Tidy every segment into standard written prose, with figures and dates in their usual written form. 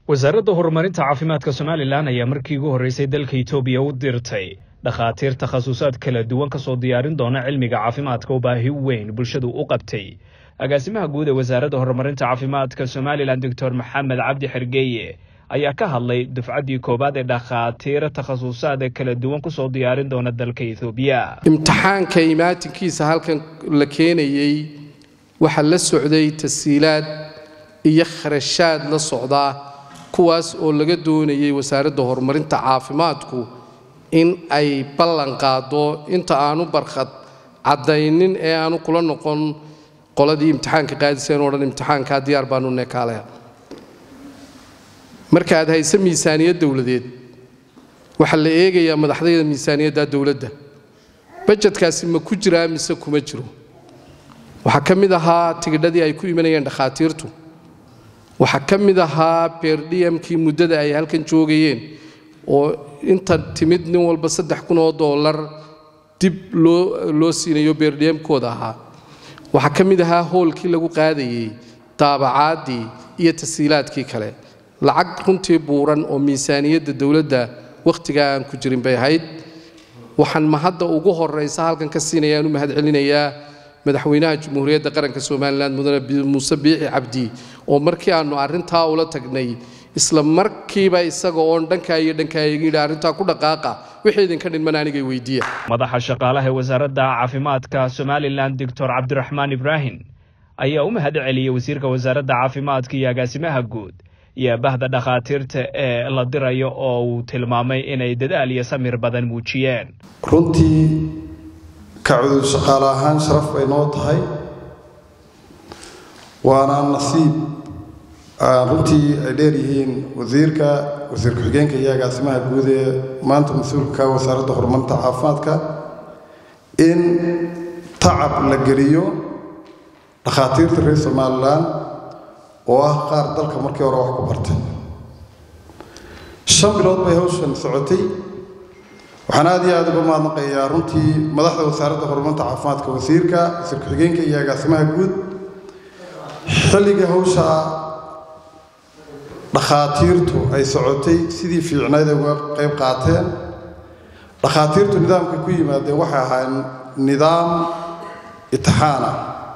wasaaradda horumarinta caafimaadka Somaliland ayaa markii ugu horeysay dalka Itoobiya u dirtay dhakhaatiir takhasusaad kala duwan ka soo diyaarin doona cilmiga caafimaadka oo baahi weyn bulshadu u qabtay. agaasimaha guud ee wasaaradda horumarinta caafimaadka Somaliland Dr. Maxamed Cabdi Xergeeye ayaa ka hadlay dufcadii koobaad ee dhakhaatiir takhasusaad kala duwan ku soo diyaarin doona dalka Itoobiya. imtixaanka imaatinkiisa halkan la keenayay waxa la socday tasiilaad iyo kharashaad la socdaa kuwaas oo laga doonayay wasaaradda horumarinta caafimaadku in ay ballan qaado inta aanu barqad cadaynin ee aanu kula noqon qoladii imtixaanka qaadiseen oo dhan imtixaanka diyaar baanu neekaalay marka aad hayso miisaaniyad dawladeed waxa la eegayaa madaxdayda miisaaniyadda dawladda budgetkaasi ma ku jiraa mise kuma jiro waxa kamid ahaa tigidhadii ay ku imanayeen dhakhaatiirtu waxa kamid ahaa PRDM-kii muddada ay halkan joogayeen oo inta timid nin walba $3,000 dib loo siinayo PRDM-kooda ahaa waxa kamid ahaa hoolkii lagu qaadayay taabacaadii iyo tasiilaadkii kale lacag runtii buuran oo miisaaniyadda dawladda waqtiga aan ku jirin bay ahayd waxaan mahadda ugu horeysa halkan ka siinayaan u mahad celinayaa madaxweynaha Jamhuuriyadda Qaranka Somaliland Mudane Muuse Biixi Cabdi oo markii aanu arintaa ula tagnay isla markiiba isaga oo dhanka iyo dhanka ayagii arintaa ku dhaqaaqa wixii idinka dhinman anigay weydiiya madaxa shaqaalaha wasaaradda caafimaadka Somaliland Dr. Cabdirahmaan Ibrahim ayaa u mahad celiyay wasiirka wasaaradda caafimaadka iyo agaasimaha guud iyo bahda dhakhaatiirta ee la dirayo oo uu tilmaamay inay dadaal iyo samir badan muujiyeen runtii كعدد شقالهان شرف بينوتهاي وأنا نصيب runtii ay leeyihiin wasiirka xigeenka iyo agaasimaha guud ee maanta mas'uulka wasaaradda horumarinta caafimaadka in tacab la geliyo dhakhaatiirta reer Somaliland oo ah qaar dalka markii hore wax ku bartay 5 bilood bay hawshan socotay waxaan aad iyo aad uga mahadnaqayaa runtii madaxda wasaaradda horumarinta caafimaadka wasiirka xigeenka iyo agaasimaha guud xilliga hawsha dhakhaatiirtu ay socotay sidii fiicnayd uga qayb qaateen dhakhaatiirtu nidaamka ku yimaadeen waxa ahaa nidaam imtixaana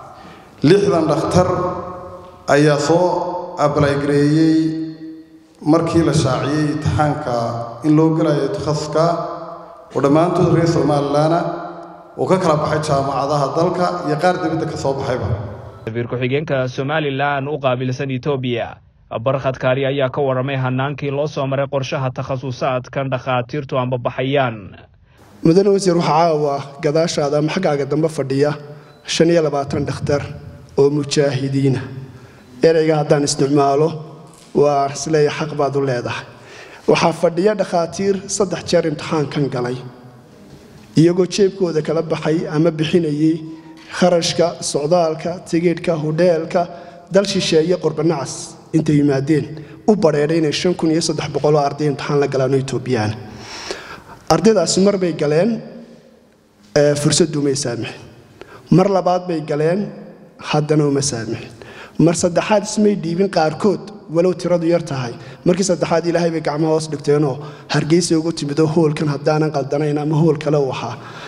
60 dhakhtar ayaa soo apply gareeyay markii la shaaciyay imtixaanka in loo galayo takhasuska ودمانتو reer Somaliland oo ka kala baxay jaamacadaha dalka iyo qaar dibadda ka soo baxayba wasiirka xigeenka Somaliland u qaabilsan Itoobiya barxad kaari ayaa ka waramay hanaankii loo soo maray qorshaha takhasusaadkan dhakhaatiirtu amba baxayaan mudane wasiir waxa caawa gadaashaada ama xagaaga dambe fadhiya 25 dhakhtar oo mujaahidiin ereyga haddaan isticmaalo waa isleey xaq baad u leedahay waxa fadhiya dhakhaatiir 3 jeer imtixaankan galay iyagoo jeebkooda kala baxay ama bixinayay kharashka socdaalka tigidhka hoteelka dal shisheeye qurbanaas inta yimaadeen u bareereen 5300 arday imtixaan la galaan Itoobiyaan ardaydaas mar bay galeen fursad uma saamixin mar labaad bay galeen haddana uma saamixin mar saddexaad ismay dhiibin qaarkood walow tiradu yar tahay markii saddexaad ilaahay bay gacmaha hoos dhigteen oo Hargeysa ugu timid hoolkan haddaanan qaldanayn ama hool kale waxa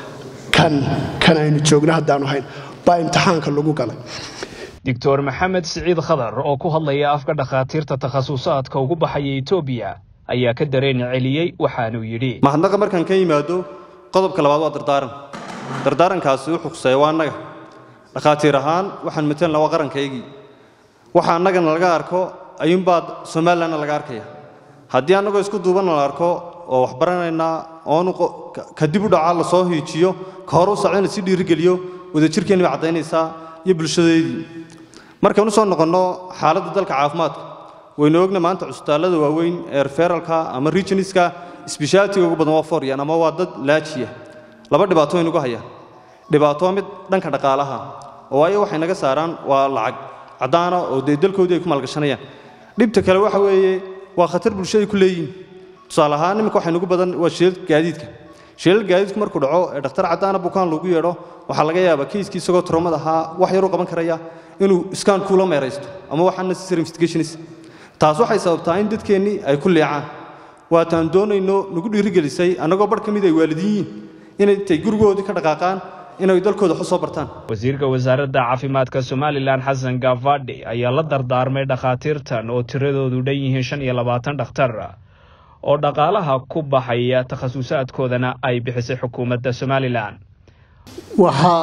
kan aynu joogno haddaan ahayn baa imtixaanka lagu galay Dr. Maxamed Saciid Khadar oo ku hadlaya afka dhakhaatiirta takhasusaadka ugu baxay Itoobiya ayaa ka dareen celiyay waxaanu yiri mahadnaqa markan ka yimaado qodobka labaad waa dardaarankaasi wuxuu xusay waa naga dhakhaatiir ahaan waxaan metan lawa qarankaygii waxa annagana laga arko ayuunbaad Somaliland laga arkaya haddii annagoo isku duuban la arko oo wax baranayna oo ka dib u dhaca la soo hiijiyo ka hor u socdayna si dhiirigeliyo wada jirkeena cadaynaysa iyo bulshadeedii markaan u soo noqono xaaladda dalka caafimaadka waynu ogna maanta cusbitaalada waaweyn ee referalka ama regioniska specialty ugu badan waa Fourian ama waa dad laajiya laba dhibaato aynu ugu hayaan dhibaato mid dhanka dhaqaalaha oo ay waxay naga saaraan waa lacag cadaana oo dalkoodii ay ku maalgashanayaan dhibta kale waxa weeye waa khatar bulshada ku leeyihiin tusaale ahaan imika waxay ugu badan waa shil gaadiidku markuu dhaco ee dhakhtar cadaana bukaan lagu yeedho waxa laga yaabaa kiiskii isagoo traumada ahaa wax yar u qaban karaya inuu iskaan kula meeraysto ama waxa necessary investigations taas waxay sababtaa in dadkeennii ay ku leecaan waataan doonayno nagu dhiirigelisay annagoo bar ka mid ay waalidiin inay intay gurigoodii ka dhaqaaqaan inay dalkooda xusoo bartaan wasiirka wasaaradda caafimaadka Somaliland Xasan Gaafadhi ayaa la dardaarmay dhakhaatiirtan oo tiradoodu dhan yihiin 25 dhakhtar oo dhaqaalaha ku baxaya takhasusaadkoodana ay bixisay xukuumadda Somaliland waxa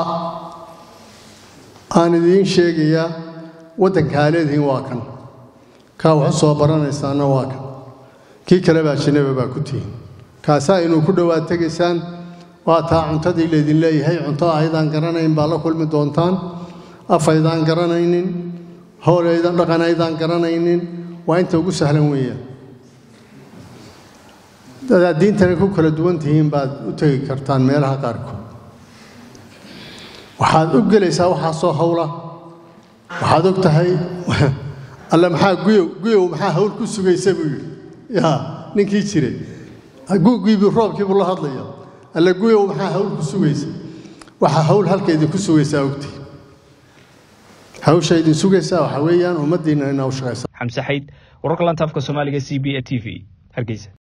aan idin sheegayaa waddankaaleedii waa kan ka wax soo baranaysaana waa kan kii kale baa Geneva baa ku tiin kaasa inuu ku dhawaad tageysaan waa taa cuntadii leedin leeyahay cunto aydan garanayn baa la kulmi doontaan afaydan garanaynin hoolaydan dhaqanaydan garanaynin waa inta ugu sahlan weeyaan dad diintana ku kala duwan tihiin baad u tagi kartaan meelaha qaarkood waxaad u gelaysaa waxa soo hawla waxaad og tahay alla maxaa guyow maxaa hawl ku sugaysa buu yaa ninkii jiray guugiibi roobkii buu la hadlayaa alla guyow maxaa hawl ku sugaysa waxa hawl halkeedii ku sugaysaa ogtii hawsha idin sugaysaa waxa weeyaan ummaddiina inay u shaqeyso Xamse Xayd wararka lanta afka Soomaaliga CBA TV Hargeysa